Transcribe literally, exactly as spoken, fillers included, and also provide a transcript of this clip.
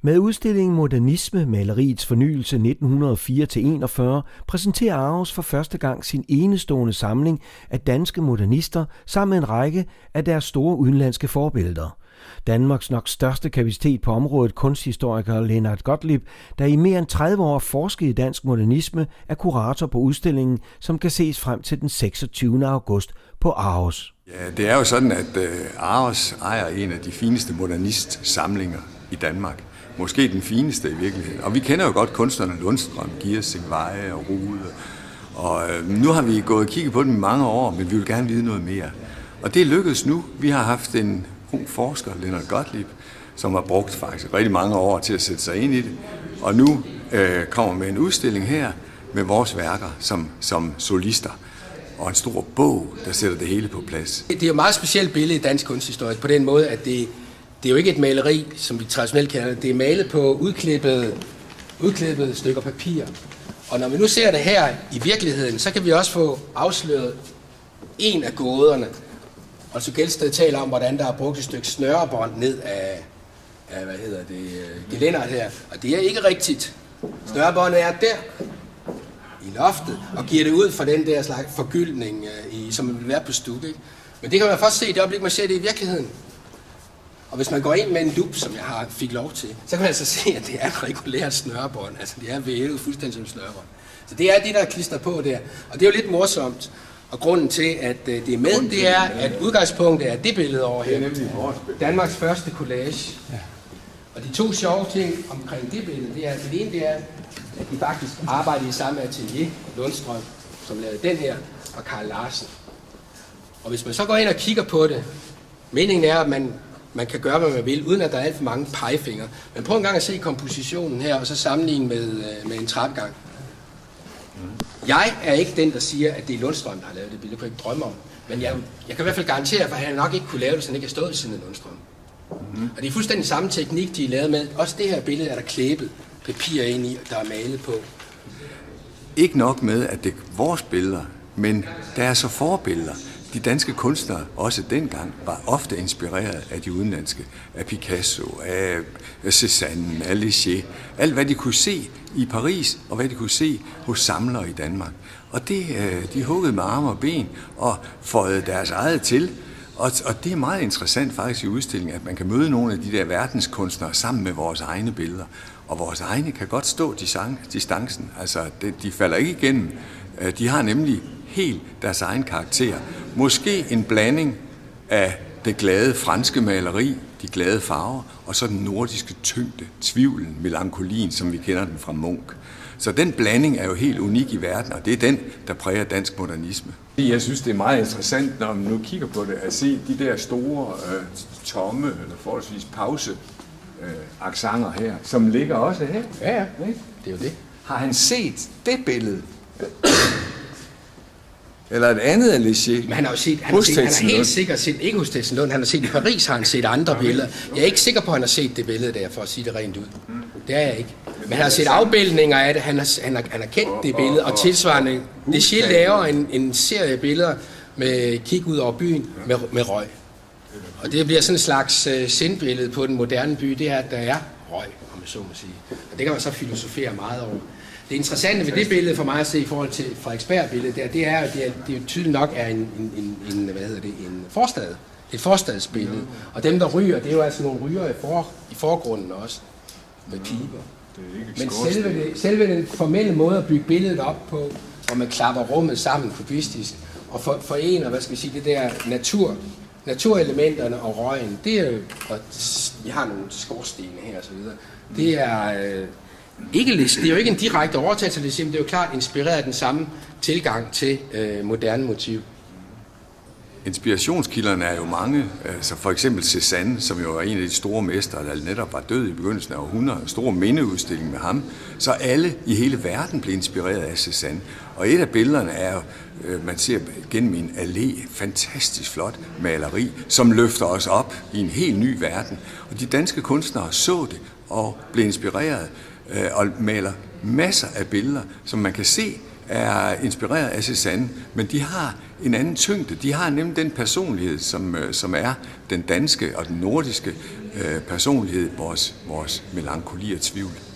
Med udstillingen Modernisme, maleriets fornyelse nitten hundrede og fire til enogfyrre, præsenterer Aros for første gang sin enestående samling af danske modernister sammen med en række af deres store udenlandske forbilleder. Danmarks nok største kapacitet på området, kunsthistoriker Lennart Gottlieb, der i mere end tredive år forskede i dansk modernisme, er kurator på udstillingen, som kan ses frem til den seksogtyvende august på Aros. Ja, det er jo sådan, at Aros ejer en af de fineste modernistsamlinger i Danmark. Måske den fineste i virkeligheden. Og vi kender jo godt kunstnerne Lundstrøm, Giersing, Weje og Rude. Og nu har vi gået og kigget på dem i mange år, men vi vil gerne vide noget mere. Og det er lykkedes nu. Vi har haft en ung forsker, Lennart Gottlieb, som har brugt faktisk rigtig mange år til at sætte sig ind i det. Og nu øh, kommer med en udstilling her med vores værker som, som solister. Og en stor bog, der sætter det hele på plads. Det er jo et meget specielt billede i dansk kunsthistorie på den måde, at det, det er jo ikke et maleri, som vi traditionelt kalder det. Det er malet på udklippede, udklippede stykker papir. Og når vi nu ser det her i virkeligheden, så kan vi også få afsløret en af gåderne. Og så Gelsted taler om, hvordan der er brugt et stykke snørebånd ned af, af hvad hedder det, gelænderet her. Og det er ikke rigtigt. Snørebåndet er der i loftet, og giver det ud fra den der slags forgyldning, i, som vil være på stuk. Ikke? Men det kan man først se i det øjeblik, man ser det i virkeligheden. Og hvis man går ind med en lup, som jeg har, fik lov til, så kan man altså se, at det er et regulært snørebånd. Altså det er vævet fuldstændig som snørebånd. Så det er det, der er klistret på der. Og det er jo lidt morsomt. Og grunden til, at det er med, det er, at udgangspunktet er det billede over her. Danmarks første collage. Og de to sjove ting omkring det billede, det er, at det ene det er, at de faktisk arbejder i samme atelier, Lundstrøm, som lavede den her, og Carl Larsen. Og hvis man så går ind og kigger på det, meningen er, at man, man kan gøre, hvad man vil, uden at der er alt for mange pegefingre. Men prøv en gang at se kompositionen her, og så sammenligne med, med en trappegang. Jeg er ikke den, der siger, at det er Lundstrøm, der har lavet det billede. Det kunne jeg ikke drømme om. Men jeg, jeg kan i hvert fald garantere, for han nok ikke kunne lave det, hvis han ikke har stået ved siden af Lundstrøm. Mm-hmm. Og det er fuldstændig samme teknik, de er lavet med. Også det her billede er der klæbet papir ind i, der er malet på. Ikke nok med, at det er vores billeder, men der er så forbilleder. De danske kunstnere, også dengang, var ofte inspireret af de udenlandske. Af Picasso, af Cézanne, af Léger. Alt hvad de kunne se i Paris, og hvad de kunne se hos samlere i Danmark. Og det, de huggede med arme og ben, og føjede deres eget til. Og, og det er meget interessant faktisk i udstillingen, at man kan møde nogle af de der verdenskunstnere sammen med vores egne billeder. Og vores egne kan godt stå distancen. Altså, de falder ikke igennem. De har nemlig helt deres egen karakter. Måske en blanding af det glade franske maleri, de glade farver, og så den nordiske tyngde, tvivlen, melankolien, som vi kender den fra Munch. Så den blanding er jo helt unik i verden, og det er den, der præger dansk modernisme. Jeg synes, det er meget interessant, når man nu kigger på det, at se de der store, øh, tomme, eller forholdsvis pause øh, aksanger her, som ligger også her. Ja, ja, det er jo det. Har han set det billede? Eller et andet af Léger? Men han har jo set, han har, set, han har helt sikkert set, ikke hos Tetsen Lund, han har set i Paris, har han set andre billeder. Jeg er ikke sikker på, at han har set det billede der, for at sige det rent ud. Det er jeg ikke. Men han har set afbildninger af det, han har, han har, han har kendt det billede, og tilsvarende, Léger laver en, en serie billeder med kig ud over byen med, med røg. Og det bliver sådan en slags uh, sindbillede på den moderne by, det er, at der er røg, om jeg så må sige. Og det kan man så filosofere meget over. Det interessante ved det billede for mig at se i forhold til Frederiksberg-billedet der, det er, at det, er, det er tydeligt nok er en, en, en, en, hvad hedder det, en forstad. Et forstadsbillede. Og dem, der ryger, det er jo altså nogle ryger i, for, i forgrunden også. Med piber. Men selve, det, selve den formelle måde at bygge billedet op på, hvor man klapper rummet sammen kubistisk, og for, forener, hvad skal vi sige, det der natur, naturelementerne og røgen, det er jo, og vi har nogle skorstene her og så videre, det er... Øh, Ikke, det er jo ikke en direkte overtagelse af Léger, men det er jo klart inspireret af den samme tilgang til øh, moderne motiv. Inspirationskilderne er jo mange, altså for eksempel Cézanne, som jo er en af de store mestre, der netop var død i begyndelsen af århundredet, en stor mindeudstilling med ham, så alle i hele verden blev inspireret af Cézanne. Og et af billederne er jo, man ser gennem en allé, fantastisk flot maleri, som løfter os op i en helt ny verden. Og de danske kunstnere så det og blev inspireret og maler masser af billeder, som man kan se, er inspireret af Cézanne, men de har en anden tyngde. De har nemlig den personlighed, som, som er den danske og den nordiske øh, personlighed, vores, vores melankoli og tvivl.